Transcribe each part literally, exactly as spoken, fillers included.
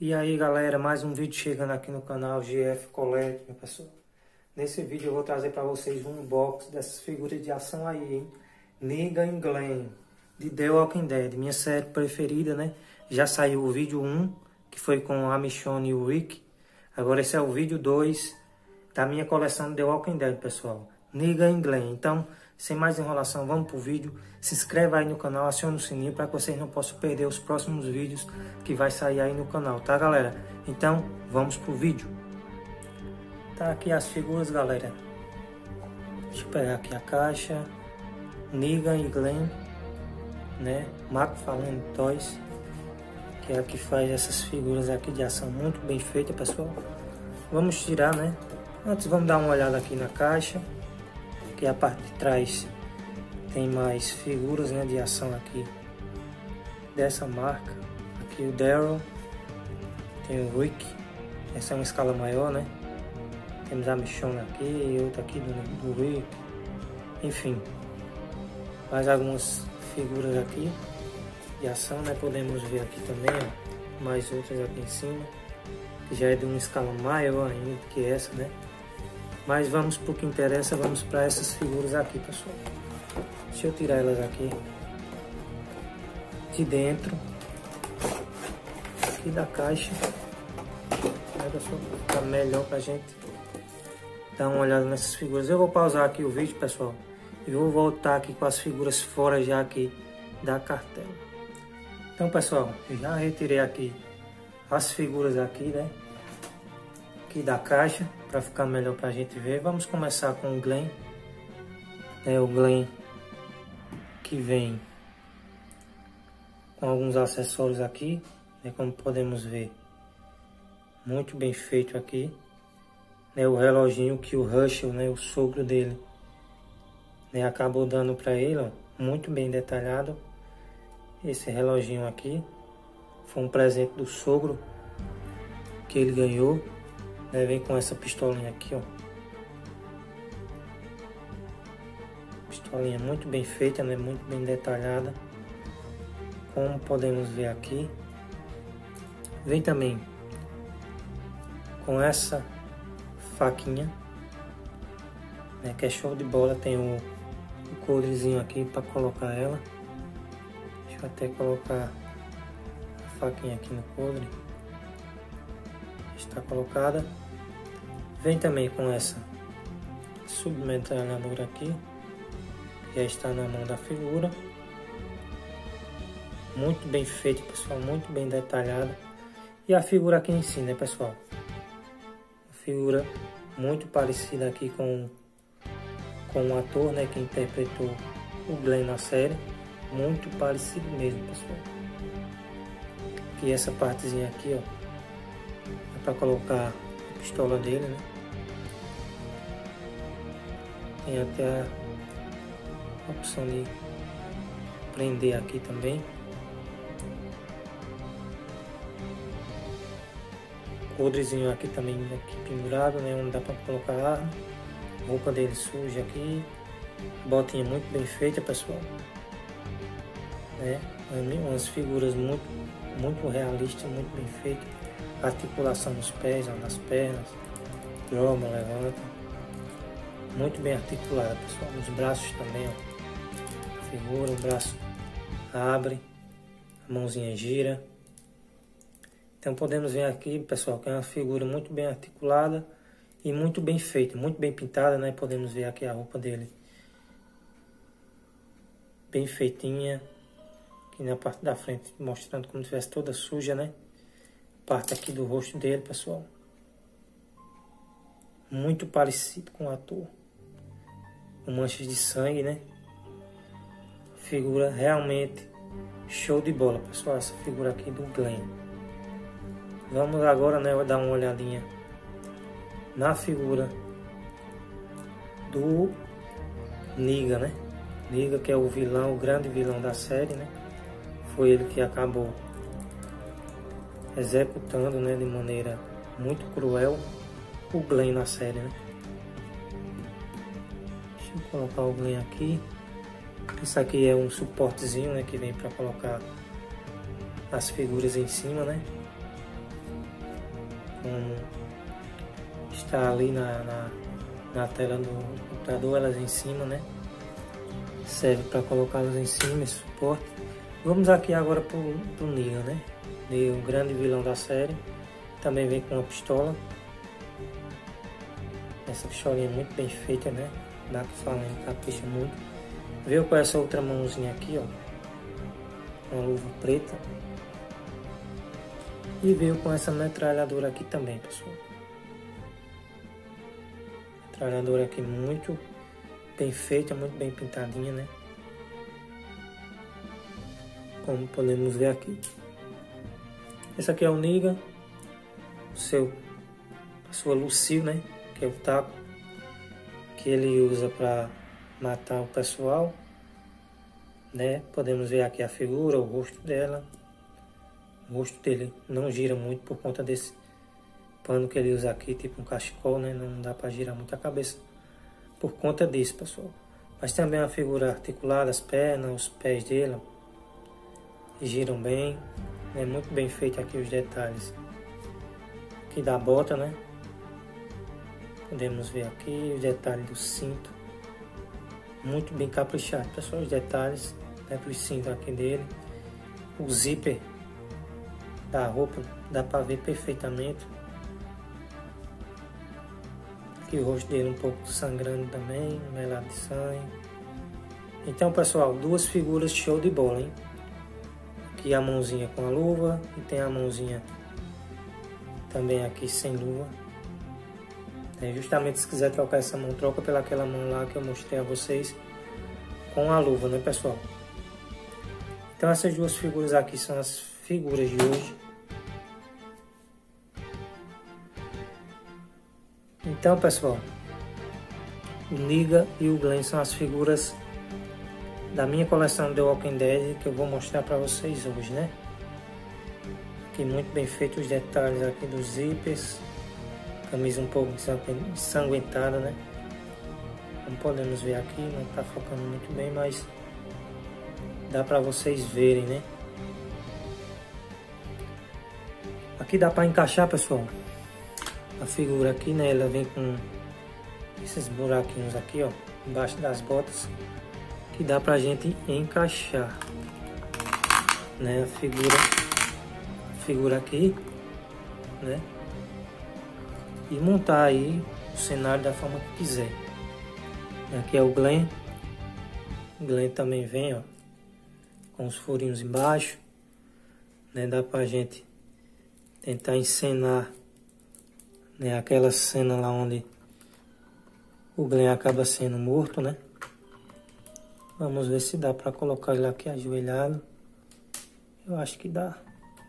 E aí galera, mais um vídeo chegando aqui no canal G F Collection, meu pessoal. Nesse vídeo eu vou trazer para vocês um unboxing dessas figuras de ação aí, hein? Negan e Glenn, de The Walking Dead, minha série preferida, né? Já saiu o vídeo um, que foi com a Michonne e o Rick. Agora esse é o vídeo dois da minha coleção de The Walking Dead, pessoal. Negan e Glenn. Então, sem mais enrolação, vamos pro vídeo. Se inscreva aí no canal, acione o sininho para que vocês não possam perder os próximos vídeos que vai sair aí no canal, tá galera? Então, vamos pro vídeo. Tá aqui as figuras, galera. Deixa eu pegar aqui a caixa. Negan e Glenn, né? McFarlane Toys, que é a que faz essas figuras aqui de ação muito bem feita, pessoal. Vamos tirar, né? Antes vamos dar uma olhada aqui na caixa, que a parte de trás tem mais figuras, né, de ação aqui dessa marca. Aqui o Daryl, tem o Rick, essa é uma escala maior, né? Temos a Michonne aqui e outra aqui do, do Rick, enfim, mais algumas figuras aqui de ação, né? Podemos ver aqui também, ó, mais outras aqui em cima, que já é de uma escala maior ainda que essa, né? Mas vamos para o que interessa, vamos para essas figuras aqui, pessoal. Deixa eu tirar elas aqui de dentro aqui da caixa, né, pessoal? Fica melhor para a gente dar uma olhada nessas figuras. Eu vou pausar aqui o vídeo, pessoal, e vou voltar aqui com as figuras fora já aqui da cartela. Então, pessoal, eu já retirei aqui as figuras aqui, né, aqui da caixa, para ficar melhor para a gente ver. Vamos começar com o Glenn, é o Glenn que vem com alguns acessórios aqui, né, como podemos ver, muito bem feito aqui, né, o reloginho que o Herschel, né, o sogro dele, né, acabou dando para ele, ó, muito bem detalhado. Esse reloginho aqui foi um presente do sogro que ele ganhou, né, vem com essa pistolinha aqui, ó, pistolinha muito bem feita, né, muito bem detalhada, como podemos ver aqui. Vem também com essa faquinha, né, que é show de bola. Tem o, o coldrezinho aqui para colocar ela. Deixa eu até colocar a faquinha aqui no coldre. Está colocada. Vem também com essa submetralhadora aqui, que já está na mão da figura. Muito bem feito, pessoal, muito bem detalhada. E a figura aqui em si, né, pessoal? Figura muito parecida aqui com, com o ator, né, que interpretou o Glenn na série. Muito parecido mesmo, pessoal. Aqui essa partezinha aqui, ó, é para colocar a pistola dele, né? Tem até a opção de prender aqui também. Coldrezinho aqui também, aqui pendurado, né, onde dá para colocar a arma. A roupa dele suja aqui. Botinha muito bem feita, pessoal, né? Umas figuras muito, muito realistas, muito bem feitas. Articulação nos pés, ó, nas pernas. Dobra, levanta. Muito bem articulada, pessoal. Os braços também, ó. Figura, o braço abre, a mãozinha gira. Então podemos ver aqui, pessoal, que é uma figura muito bem articulada e muito bem feita, muito bem pintada, né? Podemos ver aqui a roupa dele bem feitinha, aqui na parte da frente, mostrando como se estivesse toda suja, né? Parte aqui do rosto dele, pessoal, muito parecido com o ator, com manchas de sangue, né? Figura realmente show de bola, pessoal, essa figura aqui do Glenn. Vamos agora, né, dar uma olhadinha na figura do Negan, né? Negan, que é o vilão, o grande vilão da série, né? Foi ele que acabou executando, né, de maneira muito cruel o Glenn na série, né? Deixa eu colocar o Glenn aqui. Isso aqui é um suportezinho, né, que vem para colocar as figuras em cima, né? como está ali na, na, na tela do computador, elas em cima, né? Serve para colocá-las em cima, esse suporte. Vamos aqui agora para o Negan, né? O grande vilão da série. Também vem com uma pistola. Essa pistolinha é muito bem feita, né? Dá que falando, capricha muito. Veio com essa outra mãozinha aqui, ó. Uma luva preta. E veio com essa metralhadora aqui também, pessoal. Metralhadora aqui muito bem feita, muito bem pintadinha, né? Como podemos ver aqui. Esse aqui é o Negan. O seu, a sua Lucille, né? Que é o taco que ele usa para matar o pessoal, né? Podemos ver aqui a figura, o rosto dela. O rosto dele não gira muito por conta desse pano que ele usa aqui, tipo um cachecol, né? Não dá para girar muito a cabeça por conta disso, pessoal. Mas também a figura articulada, as pernas, os pés dele giram bem. É muito bem feito aqui os detalhes aqui da bota, né? Podemos ver aqui os detalhes do cinto. Muito bem caprichado, pessoal, os detalhes, né, do cinto aqui dele. O zíper da roupa dá para ver perfeitamente. Aqui o rosto dele um pouco sangrando também, melado de sangue. Então, pessoal, duas figuras show de bola, hein? Aqui a mãozinha com a luva e tem a mãozinha também aqui sem luva. É, justamente se quiser trocar essa mão, troca pela aquela mão lá que eu mostrei a vocês com a luva, né, pessoal? Então essas duas figuras aqui são as figuras de hoje. Então, pessoal, o Negan e o Glenn são as figuras da minha coleção The Walking Dead que eu vou mostrar para vocês hoje, né? Aqui muito bem feito os detalhes aqui dos zippers. Camisa um pouco ensanguentada, né? Como podemos ver aqui, não está focando muito bem, mas dá para vocês verem, né? Aqui dá para encaixar, pessoal, a figura aqui, né? Ela vem com esses buraquinhos aqui, ó, embaixo das botas, que dá pra gente encaixar, né? A figura, a figura aqui, né? E montar aí o cenário da forma que quiser. Aqui é o Glenn. O Glenn também vem, ó, com os furinhos embaixo, né? Dá pra gente tentar encenar, né, aquela cena lá onde o Glenn acaba sendo morto, né? Vamos ver se dá pra colocar ele aqui ajoelhado. Eu acho que dá.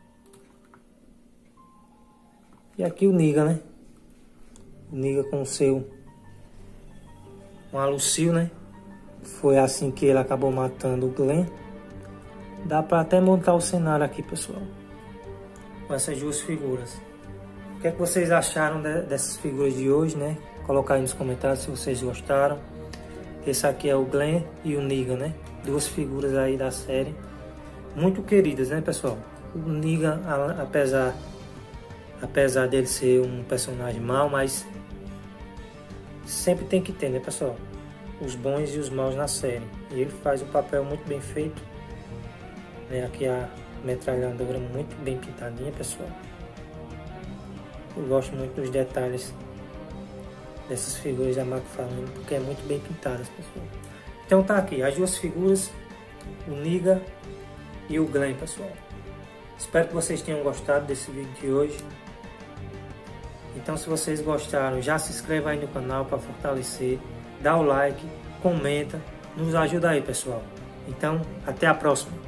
E aqui o Negan, né? O Negan com o seu, com a Lucille, né? Foi assim que ele acabou matando o Glenn. Dá pra até montar o cenário aqui, pessoal, com essas duas figuras. O que é que vocês acharam de, dessas figuras de hoje, né? Colocar aí nos comentários se vocês gostaram. Esse aqui é o Glenn e o Negan, né? Duas figuras aí da série, muito queridas, né, pessoal? O Negan, apesar, apesar dele ser um personagem mau, mas sempre tem que ter, né, pessoal? Os bons e os maus na série. E ele faz um papel muito bem feito, né? Aqui a metralhadora muito bem pintadinha, pessoal. Eu gosto muito dos detalhes dessas figuras da McFarlane, porque é muito bem pintadas, pessoal. Então tá aqui as duas figuras, o Negan e o Glenn, pessoal. Espero que vocês tenham gostado desse vídeo de hoje. Então, se vocês gostaram, já se inscreva aí no canal para fortalecer, dá o like, comenta, nos ajuda aí, pessoal. Então, até a próxima.